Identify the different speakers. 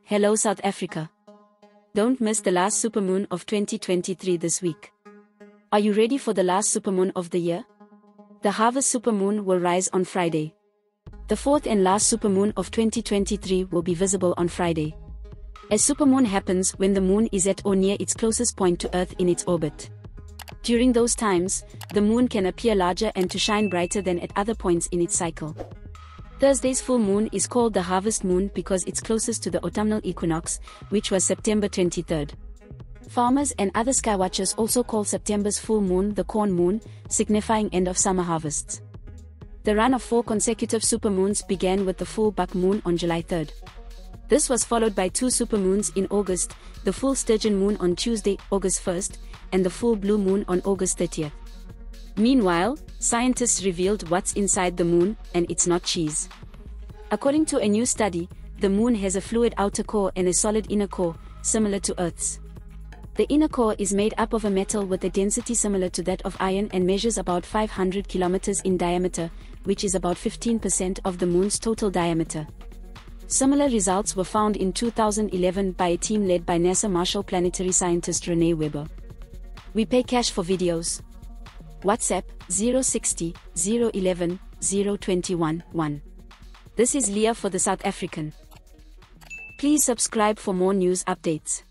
Speaker 1: Hello South Africa. Don't miss the last supermoon of 2023 this week. Are you ready for the last supermoon of the year? The harvest supermoon will rise on Friday. The fourth and last supermoon of 2023 will be visible on Friday. A supermoon happens when the moon is at or near its closest point to Earth in its orbit. During those times, the moon can appear larger and to shine brighter than at other points in its cycle. Thursday's full moon is called the harvest moon because it's closest to the autumnal equinox, which was September 23rd. Farmers and other skywatchers also call September's full moon the corn moon, signifying end of summer harvests. The run of 4 consecutive supermoons began with the full buck moon on July 3rd. This was followed by 2 supermoons in August, the full sturgeon moon on Tuesday, August 1st, and the full blue moon on August 30th. Meanwhile, scientists revealed what's inside the moon, and it's not cheese. According to a new study, the moon has a fluid outer core and a solid inner core, similar to Earth's. The inner core is made up of a metal with a density similar to that of iron and measures about 500 kilometers in diameter, which is about 15% of the moon's total diameter. Similar results were found in 2011 by a team led by NASA Marshall planetary scientist Renee Weber. We pay cash for videos. WhatsApp 060 011 021 1. This is Leah for the South African. Please subscribe for more news updates.